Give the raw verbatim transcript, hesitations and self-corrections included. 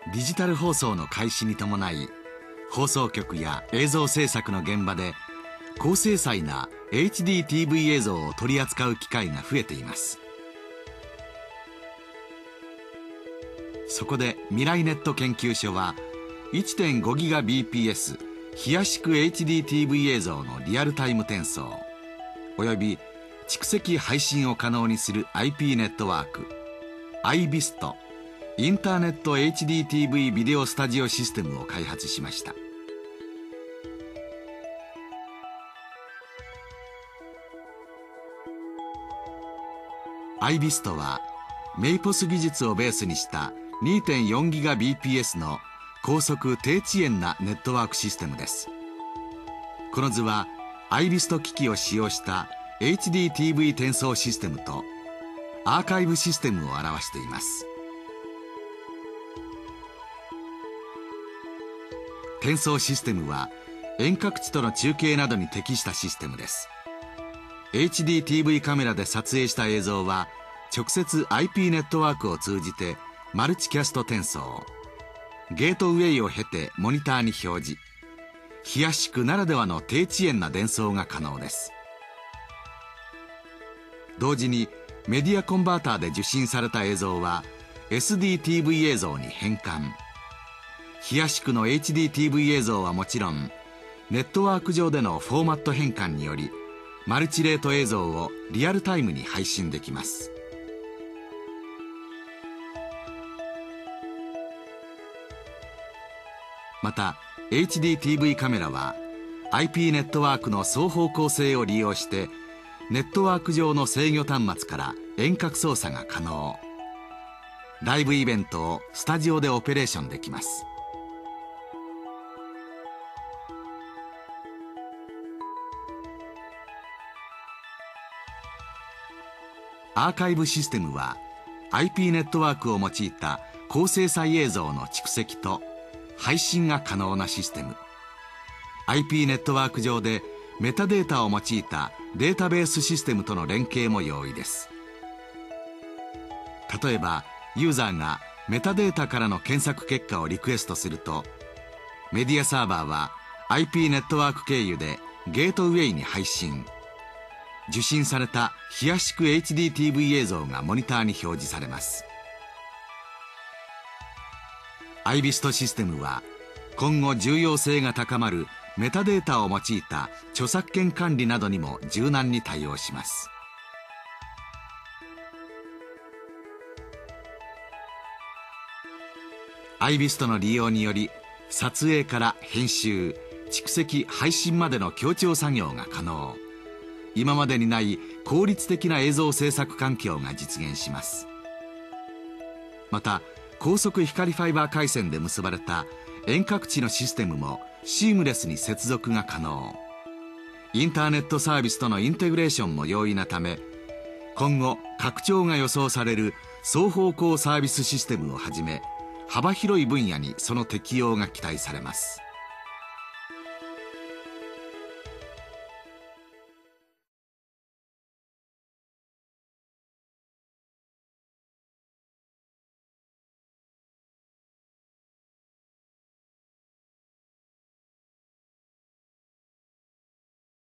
デジタル放送の開始に伴い、放送局や映像制作の現場で高精細な エイチディーティーブイ 映像を取り扱う機会が増えています。そこで未来ネット研究所は いってんごギガビーピーエス 非圧縮 エイチディーティーブイ 映像のリアルタイム転送および蓄積配信を可能にする アイピー ネットワーク アイビスト インターネット エイチディーティーブイ ビデオスタジオシステムを開発しました。アイビストはメイポス技術をベースにした にてんよんギガビーピーエス の高速低遅延なネットワークシステムです。この図はアイビスト機器を使用した エイチディーティーブイ 転送システムとアーカイブシステムを表しています。転送システムは遠隔地との中継などに適したシステムです。エイチディーティーブイ カメラで撮影した映像は直接 アイピー ネットワークを通じてマルチキャスト転送、ゲートウェイを経てモニターに表示、非圧縮ならではの低遅延な伝送が可能です。同時にメディアコンバーターで受信された映像は エスディーティーブイ 映像に変換。非圧縮の エイチディーティーブイ 映像はもちろん、ネットワーク上でのフォーマット変換によりマルチレート映像をリアルタイムに配信できます。また エイチディーティーブイ カメラは アイピー ネットワークの双方向性を利用してネットワーク上の制御端末から遠隔操作が可能。ライブイベントをスタジオでオペレーションできます。アーカイブシステムは アイピー ネットワークを用いた高精細映像の蓄積と配信が可能なシステム。 アイピー ネットワーク上でメタデータを用いたデータベースシステムとの連携も容易です。例えばユーザーがメタデータからの検索結果をリクエストすると、メディアサーバーは アイピー ネットワーク経由でゲートウェイに配信。受信された非圧縮 エイチディーティーブイ 映像がモニターに表示されます。アイビストシステムは今後重要性が高まるメタデータを用いた著作権管理などにも柔軟に対応します。アイビストの利用により撮影から編集、蓄積、配信までの協調作業が可能。今までにない効率的な映像制作環境が実現します。また高速光ファイバー回線で結ばれた遠隔地のシステムもシームレスに接続が可能。インターネットサービスとのインテグレーションも容易なため、今後拡張が予想される双方向サービスシステムをはじめ幅広い分野にその適用が期待されます。